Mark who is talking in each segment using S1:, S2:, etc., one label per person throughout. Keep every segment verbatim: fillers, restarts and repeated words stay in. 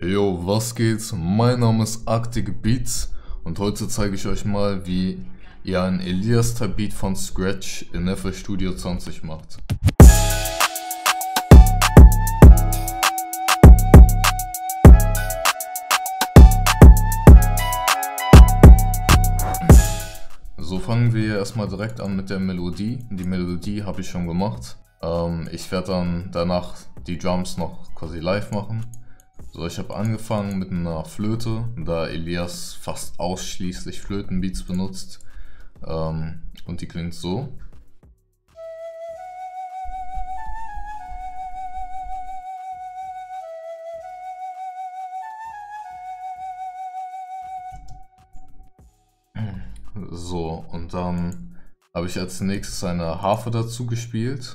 S1: Yo, was geht? Mein Name ist Arctic Beats und heute zeige ich euch mal, wie ihr einen Elias-Type Beat von Scratch in F L Studio zwanzig macht. So, fangen wir erstmal direkt an mit der Melodie. Die Melodie habe ich schon gemacht. Ähm, ich werde dann danach die Drums noch quasi live machen. So, ich habe angefangen mit einer Flöte, da Elias fast ausschließlich Flötenbeats benutzt. Ähm, und die klingt so. So, und dann habe ich als nächstes eine Harfe dazu gespielt.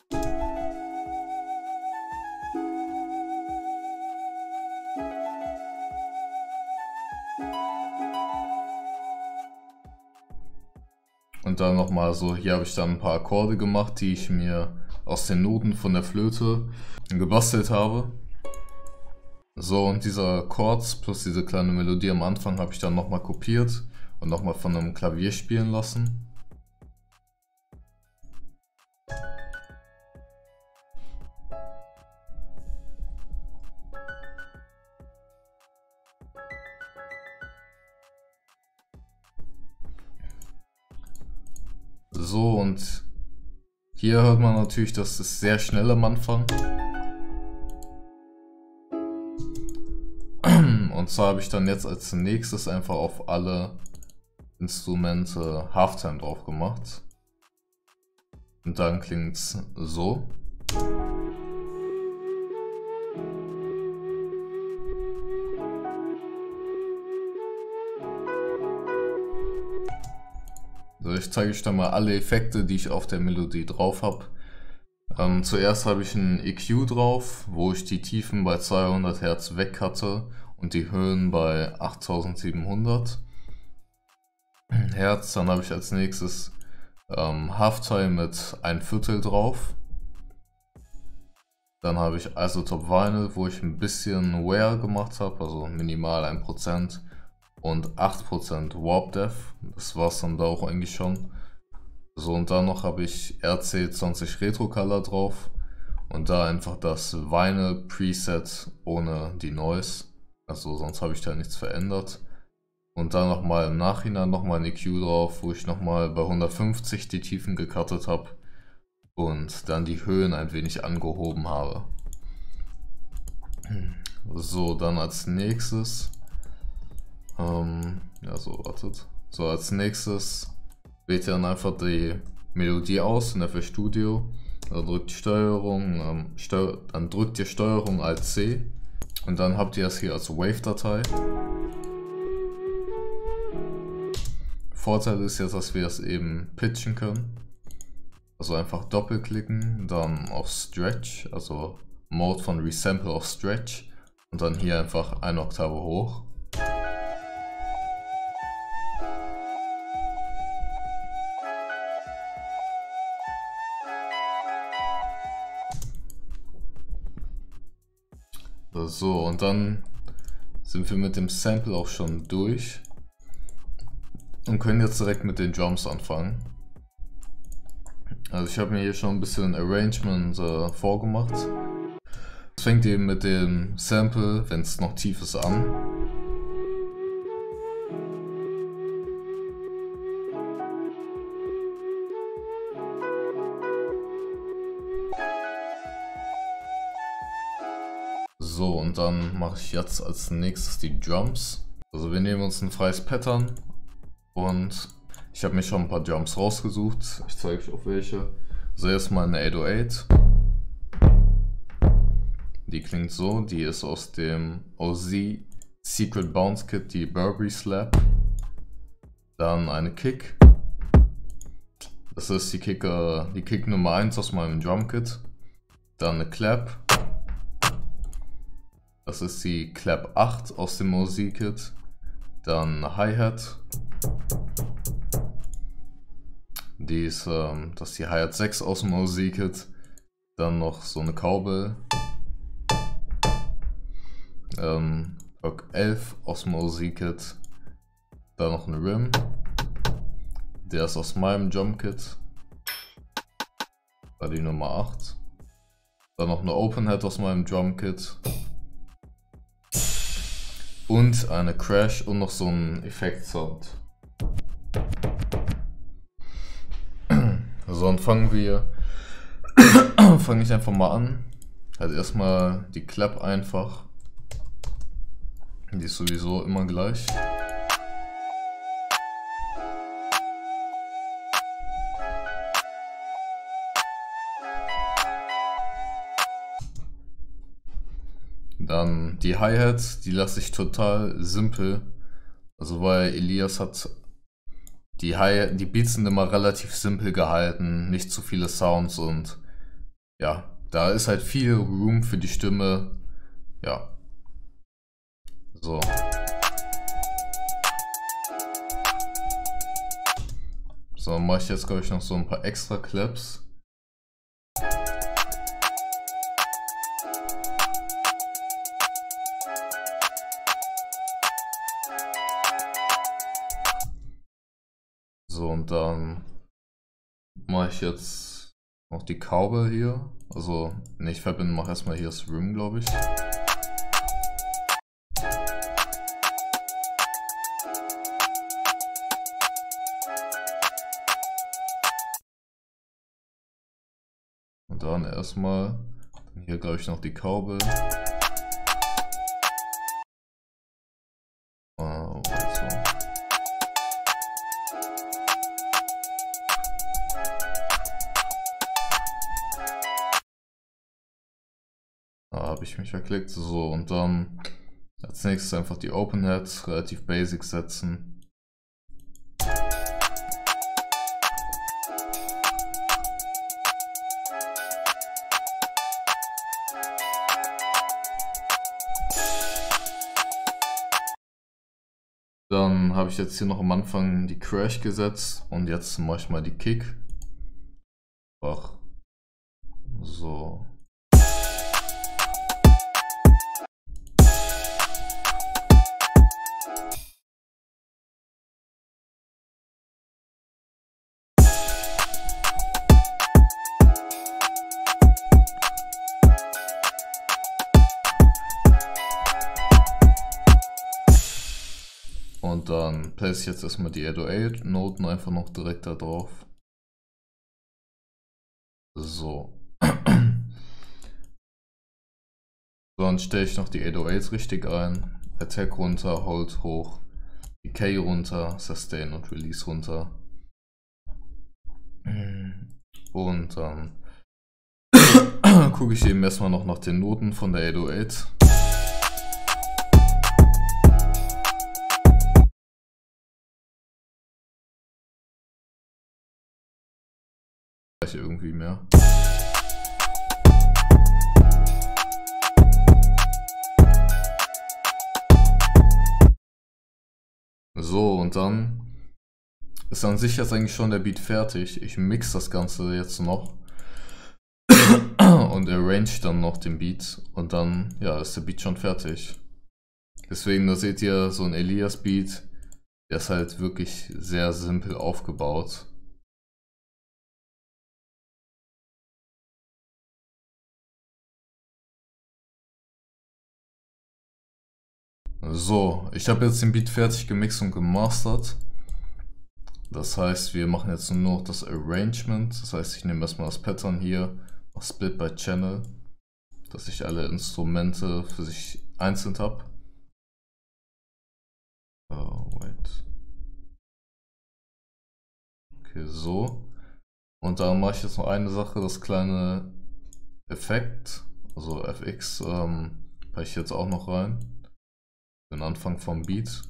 S1: Und dann nochmal so, hier habe ich dann ein paar Akkorde gemacht, die ich mir aus den Noten von der Flöte gebastelt habe. So, und diese Chords plus diese kleine Melodie am Anfang habe ich dann nochmal kopiert und nochmal von einem Klavier spielen lassen. So, und hier hört man natürlich, dass es sehr schnell am Anfang. Und zwar habe ich dann jetzt als nächstes einfach auf alle Instrumente Halftime drauf gemacht. Und dann klingt es so. So, ich zeige euch dann mal alle Effekte, die ich auf der Melodie drauf habe. Ähm, zuerst habe ich einen E Q drauf, wo ich die Tiefen bei zweihundert Hertz weg hatte und die Höhen bei achttausendsiebenhundert Hertz. Dann habe ich als nächstes ähm, Halftime mit ein Viertel drauf. Dann habe ich Isotope Vinyl, wo ich ein bisschen Wear gemacht habe, also minimal ein Prozent. Und acht Prozent Warp Depth, das war es dann da auch eigentlich schon. So, und dann noch habe ich R C zwanzig Retro Color drauf und da einfach das Vinyl Preset ohne die Noise, also sonst habe ich da nichts verändert. Und dann nochmal im Nachhinein nochmal ein E Q drauf, wo ich nochmal bei hundertfünfzig die Tiefen gecuttet habe und dann die Höhen ein wenig angehoben habe. So, dann als nächstes... Ähm, ja, so, wartet. So, als nächstes wählt ihr dann einfach die Melodie aus in F L Studio. Dann drückt die Steuerung, ähm, Steu dann drückt ihr Steuerung Alt C und dann habt ihr das hier als Wave-Datei. Vorteil ist jetzt, dass wir das eben pitchen können. Also einfach doppelklicken, dann auf Stretch, also Mode von Resample auf Stretch und dann hier einfach eine Oktave hoch. So, und dann sind wir mit dem Sample auch schon durch und können jetzt direkt mit den Drums anfangen. Also ich habe mir hier schon ein bisschen Arrangement äh, vorgemacht. Es fängt eben mit dem Sample, wenn es noch tief ist, an. So, und dann mache ich jetzt als nächstes die Drums. Also wir nehmen uns ein freies Pattern und ich habe mir schon ein paar Drums rausgesucht. Ich zeige euch auch welche. So, erstmal eine acht null acht. Die klingt so, die ist aus dem O Z Secret Bounce Kit, die Burberry Slap. Dann eine Kick. Das ist die Kick, äh, die Kick Nummer eins aus meinem Drum Kit. Dann eine Clap. Das ist die Clap acht aus dem O Z Kit. Dann eine Hi-Hat. Die ist, ähm, das ist die Hi-Hat sechs aus dem O Z Kit. Dann noch so eine Cowbell. ähm, Work elf aus dem O Z-Kit. Da noch ein Rim. Der ist aus meinem Jump-Kit. Da die Nummer acht. Dann noch eine Open-Head aus meinem Drum-Kit. Und eine Crash und noch so ein Effekt-Sound. So, und fangen wir, fange ich einfach mal an. Halt erstmal die Clap einfach. Die ist sowieso immer gleich. Dann die Hi-Hat, die lasse ich total simpel. Also weil Elias hat die Hi die Beats sind immer relativ simpel gehalten, nicht zu viele Sounds und ja, da ist halt viel Room für die Stimme. Ja. So. So, dann mache ich jetzt glaube ich noch so ein paar extra Claps. So, und dann mache ich jetzt noch die Cowbell hier. Also, ne, ich verbinde, mache erstmal hier das Rim, glaube ich. Und dann erstmal, hier glaube ich noch die Cowbell. Oh, also. Da habe ich mich verklickt. So, und dann als nächstes einfach die Open Head relativ basic setzen. Dann habe ich jetzt hier noch am Anfang die Crash gesetzt und jetzt mache ich mal die Kick. Ach, so. Und dann place ich jetzt erstmal die acht null acht Noten einfach noch direkt da drauf. So. Dann stelle ich noch die acht null acht richtig ein. Attack runter, Hold hoch, Decay runter, Sustain und Release runter. Und dann gucke ich eben erstmal noch nach den Noten von der acht null acht. Irgendwie mehr. So, und dann ist an sich jetzt eigentlich schon der Beat fertig. Ich mix das Ganze jetzt noch und arrange dann noch den Beat und dann ja, ist der Beat schon fertig. Deswegen, da seht ihr so ein Elias Beat, der ist halt wirklich sehr simpel aufgebaut. So, ich habe jetzt den Beat fertig gemixt und gemastert. Das heißt, wir machen jetzt nur noch das Arrangement. Das heißt, ich nehme erstmal das Pattern hier, mache Split by Channel, dass ich alle Instrumente für sich einzeln habe. Oh, wait. Okay, so. Und dann mache ich jetzt noch eine Sache, das kleine Effekt, also F X, ähm, packe ich jetzt auch noch rein. Den Anfang vom Beat.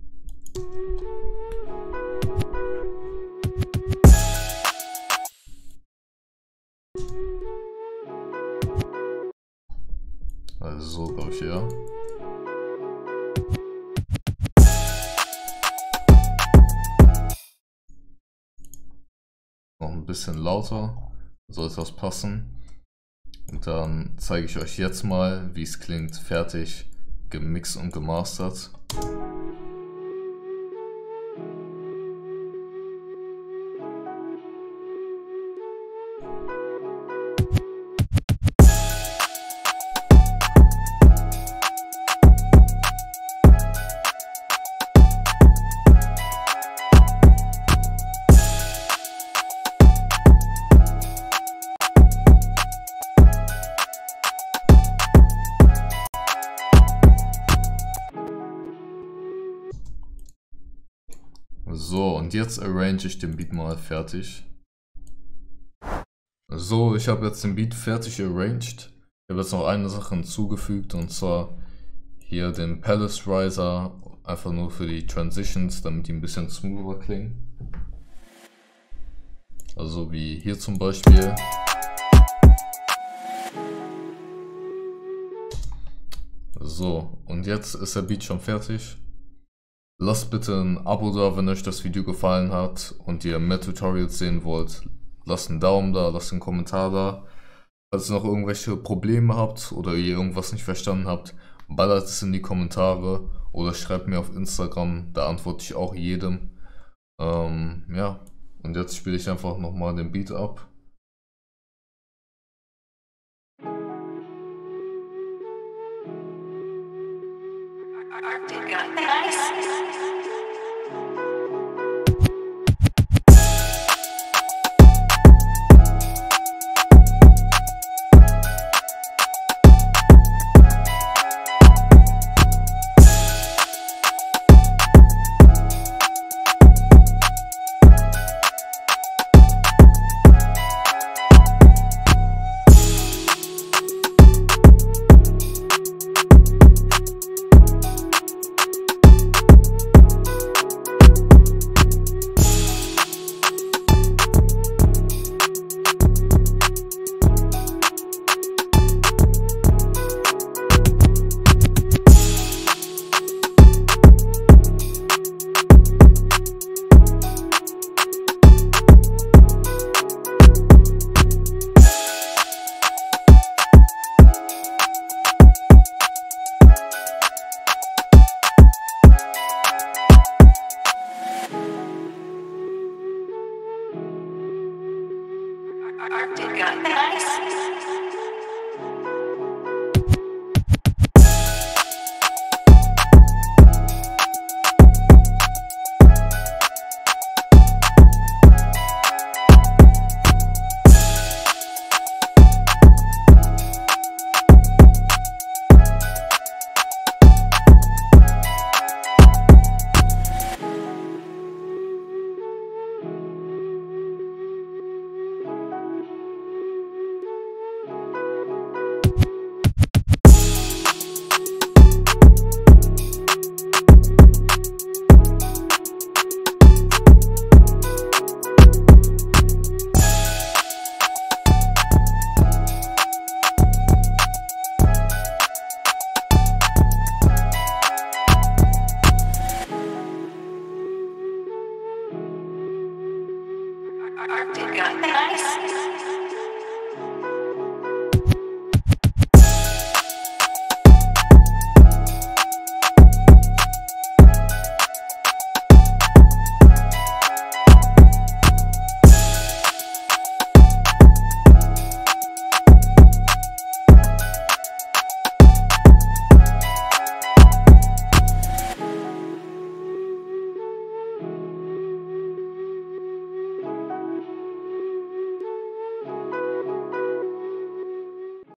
S1: Also so, glaube ich, ja. Noch ein bisschen lauter, sollte das passen. Und dann zeige ich euch jetzt mal, wie es klingt, fertig gemixt und gemastert. So, und jetzt arrange ich den Beat mal fertig. So, ich habe jetzt den Beat fertig arranged. Ich habe jetzt noch eine Sache hinzugefügt, und zwar hier den Palace Riser, einfach nur für die Transitions, damit die ein bisschen smoother klingen. Also wie hier zum Beispiel. So, und jetzt ist der Beat schon fertig. Lasst bitte ein Abo da, wenn euch das Video gefallen hat und ihr mehr Tutorials sehen wollt. Lasst einen Daumen da, lasst einen Kommentar da. Falls ihr noch irgendwelche Probleme habt oder ihr irgendwas nicht verstanden habt, ballert es in die Kommentare oder schreibt mir auf Instagram, da antworte ich auch jedem. Ähm, ja, und jetzt spiele ich einfach nochmal den Beat ab.
S2: Nice.